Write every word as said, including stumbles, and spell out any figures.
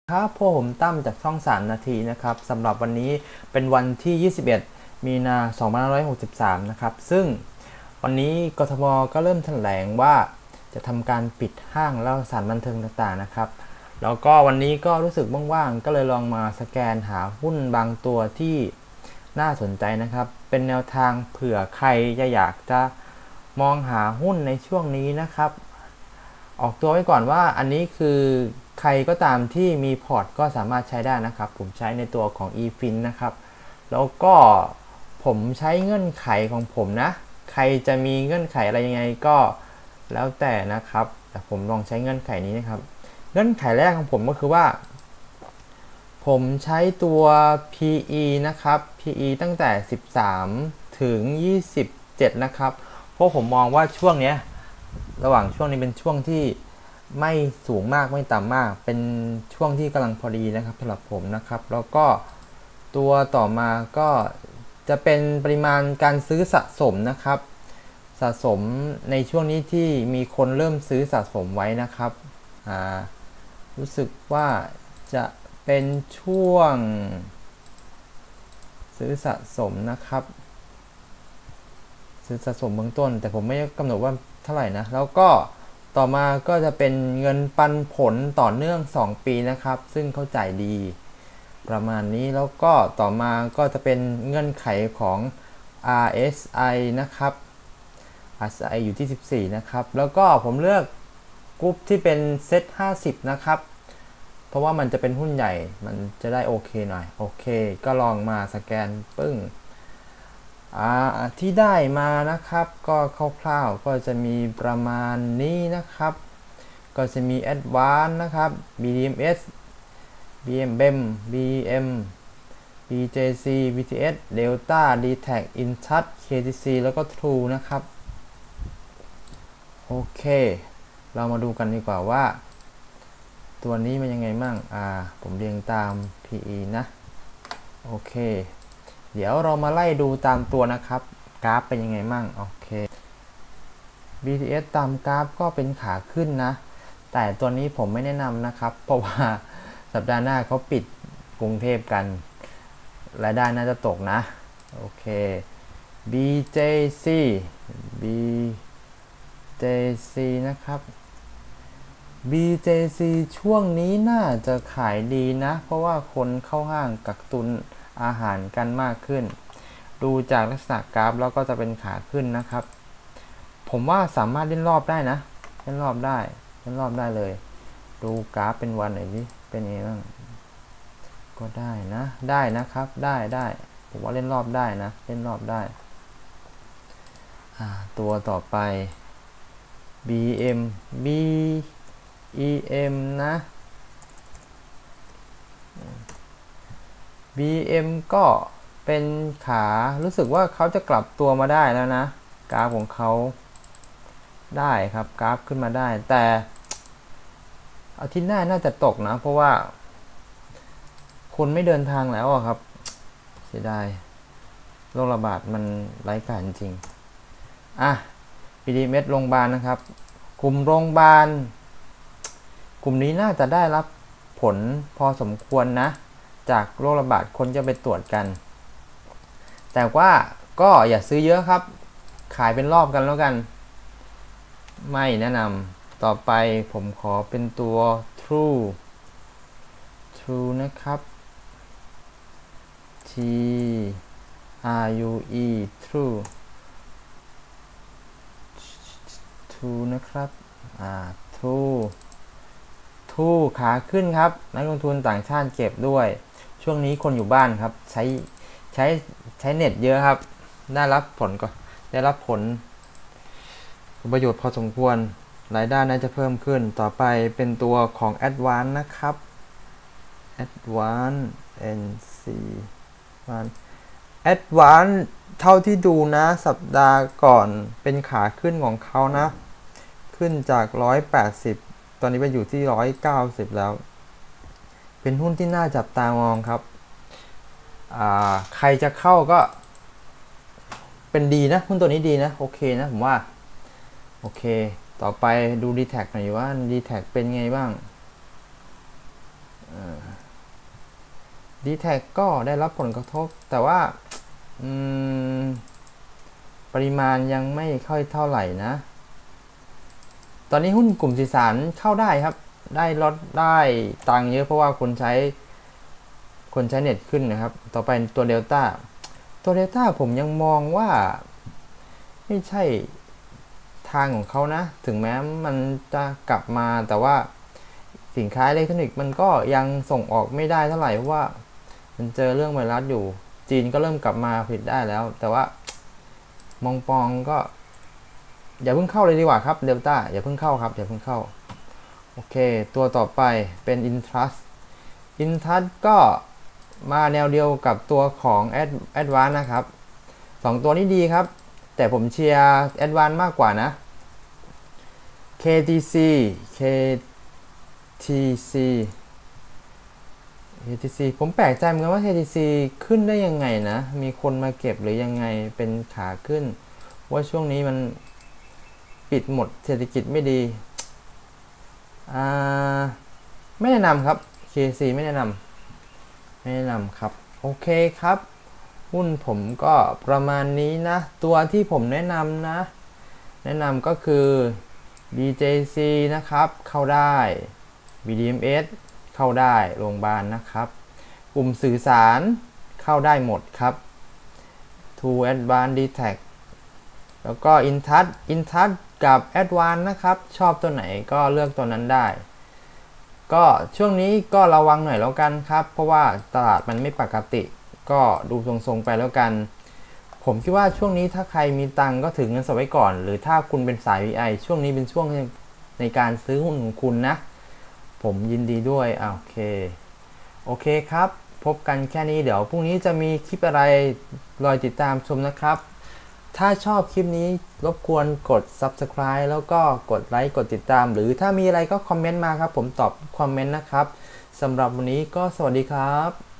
ครับพวกผมตั้มจากช่องสามนาทีนะครับสำหรับวันนี้เป็นวันที่ยี่สิบเอ็ดมีนาสองพันห้าร้อยหกสิบสามนะครับซึ่งวันนี้กทมก็เริ่มแถลงว่าจะทำการปิดห้างแล้วสถานบันเทิงต่างๆนะครับแล้วก็วันนี้ก็รู้สึกว่างๆก็เลยลองมาสแกนหาหุ้นบางตัวที่น่าสนใจนะครับเป็นแนวทางเผื่อใครจะอยากจะมองหาหุ้นในช่วงนี้นะครับออกตัวไว้ก่อนว่าอันนี้คือใครก็ตามที่มีพอร์ตก็สามารถใช้ได้นะครับผมใช้ในตัวของ อี ฟิน นะครับแล้วก็ผมใช้เงื่อนไขของผมนะใครจะมีเงื่อนไขอะไรยังไงก็แล้วแต่นะครับแต่ผมลองใช้เงื่อนไขนี้นะครับเงื่อนไขแรกของผมก็คือว่าผมใช้ตัว พี อี นะครับ พี อี ตั้งแต่สิบสามถึงยี่สิบเจ็ดนะครับเพราะผมมองว่าช่วงเนี้ยระหว่างช่วงนี้เป็นช่วงที่ไม่สูงมากไม่ต่ำมากเป็นช่วงที่กำลังพอดีนะครับสำหรับผมนะครับแล้วก็ตัวต่อมาก็จะเป็นปริมาณการซื้อสะสมนะครับสะสมในช่วงนี้ที่มีคนเริ่มซื้อสะสมไว้นะครับอ่ารู้สึกว่าจะเป็นช่วงซื้อสะสมนะครับซื้อสะสมเบื้องต้นแต่ผมไม่กำหนดว่าเท่าไหร่นะแล้วก็ต่อมาก็จะเป็นเงินปันผลต่อเนื่องสองปีนะครับซึ่งเข้าใจดีประมาณนี้แล้วก็ต่อมาก็จะเป็นเงื่อนไขของ อาร์ เอส ไอ นะครับ อาร์ เอส ไอ อยู่ที่สิบสี่นะครับแล้วก็ผมเลือกกรุ๊ปที่เป็นเซ็ตห้าสิบนะครับเพราะว่ามันจะเป็นหุ้นใหญ่มันจะได้โอเคหน่อยโอเคก็ลองมาสแกนปึ้งที่ได้มานะครับก็คร่าวๆก็จะมีประมาณนี้นะครับก็จะมี Advance นะครับ บี ดี เอ็ม เอส บี เอ็ม บี บี เอ็ม บี เจ ซี บี ที เอส Delta ดี แท็ก Intouch เค ที ซี แล้วก็ True นะครับโอเคเรามาดูกันดีกว่าว่าตัวนี้มันยังไงมั่งอ่าผมเรียงตาม พี อี นะโอเคเดี๋ยวเรามาไล่ดูตามตัวนะครับกราฟเป็นยังไงมั่งโอเค บี ที เอส ตามกราฟก็เป็นขาขึ้นนะแต่ตัวนี้ผมไม่แนะนำนะครับเพราะว่าสัปดาห์หน้าเขาปิดกรุงเทพกันรายได้น่าจะตกนะโอเค บี เจ ซี บี เจ ซี นะครับ บี เจ ซี ช่วงนี้น่าจะขายดีนะเพราะว่าคนเข้าห้างกักตุนอาหารกันมากขึ้นดูจากลักษณะกราฟแล้วก็จะเป็นขาขึ้นนะครับผมว่าสามารถเล่นรอบได้นะเล่นรอบได้เล่นรอบได้เลยดูกราฟเป็นวันหน่อยดิเป็นยังไงบ้างก็ได้นะได้นะครับได้ได้ผมว่าเล่นรอบได้นะเล่นรอบได้ตัวต่อไป บี เอ็ม บี อี เอ็ม นะ บี เอ็ม ก็เป็นขารู้สึกว่าเขาจะกลับตัวมาได้แล้วนะกราฟของเขาได้ครับกราฟขึ้นมาได้แต่อาทิตย์หน้าน่าจะตกนะเพราะว่าคนไม่เดินทางแล้วอะครับเสียดายโรคระบาดมันไร้กาจจริงอ่ะ พี ดี เอ็ม เอส โรงพยาบาลนะครับกลุ่มโรงพยาบาลกลุ่มนี้น่าจะได้รับผลพอสมควรนะจากโรคระบาดคนจะไปตรวจกันแต่ว่าก็อย่าซื้อเยอะครับขายเป็นรอบกันแล้วกันไม่แนะนำต่อไปผมขอเป็นตัว True True นะครับ T R U E True True นะครับอ่า True True ขาขึ้นครับนักลงทุนต่างชาติเก็บด้วยช่วงนี้คนอยู่บ้านครับใช้ใช้ใช้เน็ตเยอะครับได้รับผลก็ได้รับผลประโยชน์พอสมควรรายได้น่าจะเพิ่มขึ้นต่อไปเป็นตัวของ Advance นะครับ Advance เอ็น ซี Advance เท่าที่ดูนะสัปดาห์ก่อนเป็นขาขึ้นของเขานะขึ้นจากหนึ่งร้อยแปดสิบตอนนี้ไปอยู่ที่หนึ่งร้อยเก้าสิบแล้วเป็นหุ้นที่น่าจับตามองครับใครจะเข้าก็เป็นดีนะหุ้นตัวนี้ดีนะโอเคนะผมว่าโอเคต่อไปดู ดี แท็ก หน่อยว่า ดี แท็ก เป็นไงบ้างดี แท็ก ก็ได้รับผลกระทบแต่ว่าปริมาณยังไม่ค่อยเท่าไหร่นะตอนนี้หุ้นกลุ่มสื่อสารเข้าได้ครับได้ลดได้ตังค์เยอะเพราะว่าคนใช้คนใช้เน็ตขึ้นนะครับต่อไปตัวเดลต้าตัวเดลต้าผมยังมองว่าไม่ใช่ทางของเขานะถึงแม้มันจะกลับมาแต่ว่าสินค้าอิเล็กทรอนิกส์มันก็ยังส่งออกไม่ได้เท่าไหร่เพราะว่ามันเจอเรื่องไวรัสอยู่จีนก็เริ่มกลับมาผลิตได้แล้วแต่ว่ามองปองก็อย่าเพิ่งเข้าเลยดีกว่าครับเดลต้าอย่าเพิ่งเข้าครับอย่าเพิ่งเข้าโอเคตัวต่อไปเป็น Intrust Intrust ก็มาแนวเดียวกับตัวของ Advance นะครับสองตัวนี้ดีครับแต่ผมเชียร์ Advance มากกว่านะ เค ที ซี เค ที ซี เค ที ซี ผมแปลกใจเหมือนกันว่า เค ที ซี ขึ้นได้ยังไงนะมีคนมาเก็บหรือยังไงเป็นขาขึ้นว่าช่วงนี้มันปิดหมดเศรษฐกิจไม่ดีอ่าไม่แนะนำครับ เค ที ซี ไม่แนะนำไม่แนะนำครับโอเคครับหุ้นผมก็ประมาณนี้นะตัวที่ผมแนะนำนะแนะนำก็คือ บี เจ ซี นะครับเข้าได้ บี ดี เอ็ม เอส เข้าได้โรงพยาบาลนะครับกลุ่มสื่อสารเข้าได้หมดครับ True Advanced ดี แท็ก แล้วก็ Intouch Intouch กับ Advanced นะครับชอบตัวไหนก็เลือกตัวนั้นได้ก็ช่วงนี้ก็ระวังหน่อยแล้วกันครับเพราะว่าตลาดมันไม่ปกติก็ดูทรงๆไปแล้วกันผมคิดว่าช่วงนี้ถ้าใครมีตังก็ถือเงินสดไว้ก่อนหรือถ้าคุณเป็นสาย วี ไอ ช่วงนี้เป็นช่วงในการซื้อหุ้นของคุณนะผมยินดีด้วยอ่าโอเคโอเคครับพบกันแค่นี้เดี๋ยวพรุ่งนี้จะมีคลิปอะไรรอติดตามชมนะครับถ้าชอบคลิปนี้รบกวนกด ซับสไครบ์ แล้วก็กดไลค์กดติดตามหรือถ้ามีอะไรก็คอมเมนต์มาครับผมตอบคอมเมนต์นะครับสำหรับวันนี้ก็สวัสดีครับ